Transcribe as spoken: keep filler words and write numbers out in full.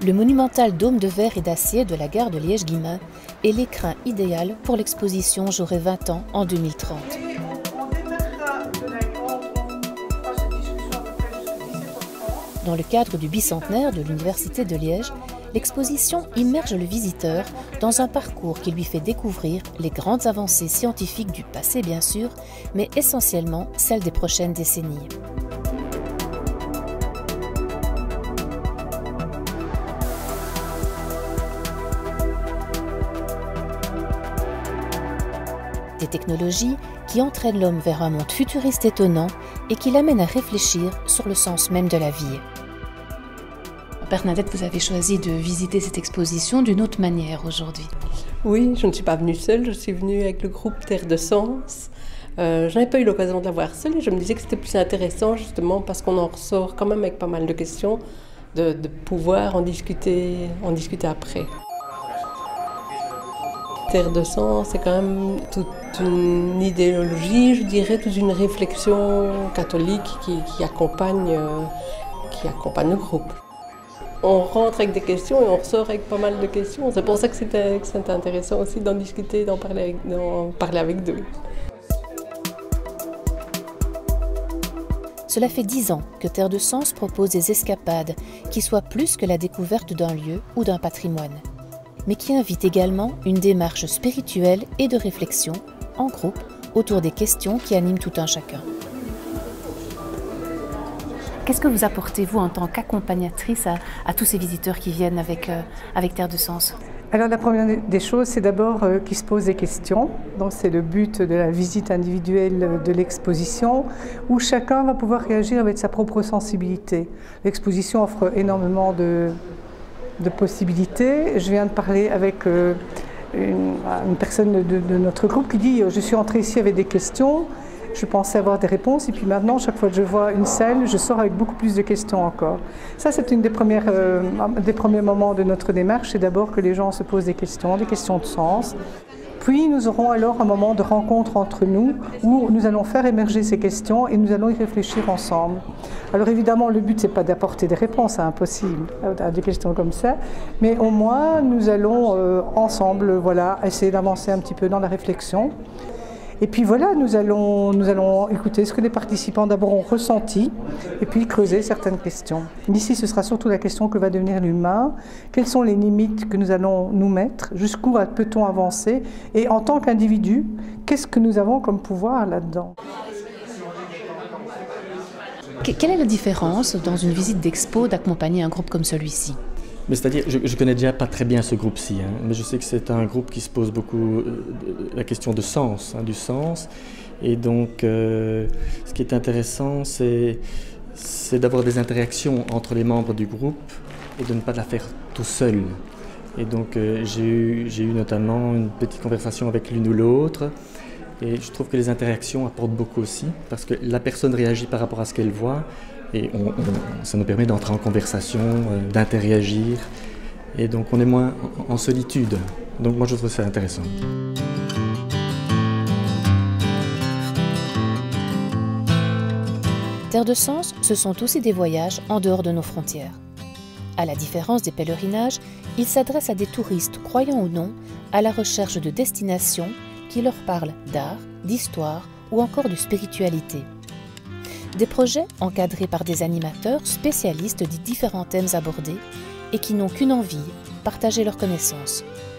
Le monumental dôme de verre et d'acier de la gare de Liège-Guillemins est l'écrin idéal pour l'exposition J'aurai vingt ans en deux mille trente. Dans le cadre du bicentenaire de l'Université de Liège, l'exposition immerge le visiteur dans un parcours qui lui fait découvrir les grandes avancées scientifiques du passé bien sûr, mais essentiellement celles des prochaines décennies. Des technologies qui entraînent l'homme vers un monde futuriste étonnant et qui l'amènent à réfléchir sur le sens même de la vie. Bernadette, vous avez choisi de visiter cette exposition d'une autre manière aujourd'hui. Oui, je ne suis pas venue seule, je suis venue avec le groupe Terre de Sens. Euh, je n'avais pas eu l'occasion de la voir seule et je me disais que c'était plus intéressant justement parce qu'on en ressort quand même avec pas mal de questions, de, de pouvoir en discuter, en discuter après. Terre de Sens, c'est quand même toute une idéologie, je dirais, toute une réflexion catholique qui, qui, accompagne, euh, qui accompagne le groupe. On rentre avec des questions et on ressort avec pas mal de questions. C'est pour ça que c'était intéressant aussi d'en discuter, d'en parler avec, d'en parler avec d'eux. Cela fait dix ans que Terre de Sens propose des escapades qui soient plus que la découverte d'un lieu ou d'un patrimoine, mais qui invitent également une démarche spirituelle et de réflexion en groupe autour des questions qui animent tout un chacun. Qu'est-ce que vous apportez, vous, en tant qu'accompagnatrice à, à tous ces visiteurs qui viennent avec, euh, avec Terre de Sens? Alors la première des choses, c'est d'abord euh, qu'ils se posent des questions. Donc c'est le but de la visite individuelle de l'exposition, où chacun va pouvoir réagir avec sa propre sensibilité. L'exposition offre énormément de, de possibilités. Je viens de parler avec euh, une, une personne de, de notre groupe qui dit « Je suis entrée ici avec des questions ». Je pensais avoir des réponses et puis maintenant, chaque fois que je vois une salle, je sors avec beaucoup plus de questions encore. Ça, c'est une des premières, euh, des premiers moments de notre démarche, c'est d'abord que les gens se posent des questions, des questions de sens. Puis nous aurons alors un moment de rencontre entre nous où nous allons faire émerger ces questions et nous allons y réfléchir ensemble. Alors évidemment, le but, c'est pas d'apporter des réponses, c'est impossible à des questions comme ça, mais au moins nous allons euh, ensemble, voilà, essayer d'avancer un petit peu dans la réflexion. Et puis voilà, nous allons, nous allons écouter ce que les participants d'abord ont ressenti et puis creuser certaines questions. Ici, ce sera surtout la question que va devenir l'humain, quelles sont les limites que nous allons nous mettre, jusqu'où peut-on avancer et en tant qu'individu, qu'est-ce que nous avons comme pouvoir là-dedans? Quelle est la différence dans une visite d'expo d'accompagner un groupe comme celui-ci? Mais c'est-à-dire, je ne connais déjà pas très bien ce groupe-ci, hein, mais je sais que c'est un groupe qui se pose beaucoup euh, la question de sens, hein, du sens. Et donc, euh, ce qui est intéressant, c'est d'avoir des interactions entre les membres du groupe et de ne pas la faire tout seul. Et donc, euh, j'ai eu, j'ai eu notamment une petite conversation avec l'une ou l'autre. Et je trouve que les interactions apportent beaucoup aussi, parce que la personne réagit par rapport à ce qu'elle voit. Et on, on, ça nous permet d'entrer en conversation, euh, d'interagir. Et donc on est moins en, en solitude. Donc moi je trouve ça intéressant. Terre de Sens, ce sont aussi des voyages en dehors de nos frontières. À la différence des pèlerinages, ils s'adressent à des touristes, croyants ou non, à la recherche de destinations qui leur parlent d'art, d'histoire ou encore de spiritualité. Des projets encadrés par des animateurs spécialistes des différents thèmes abordés et qui n'ont qu'une envie, partager leurs connaissances.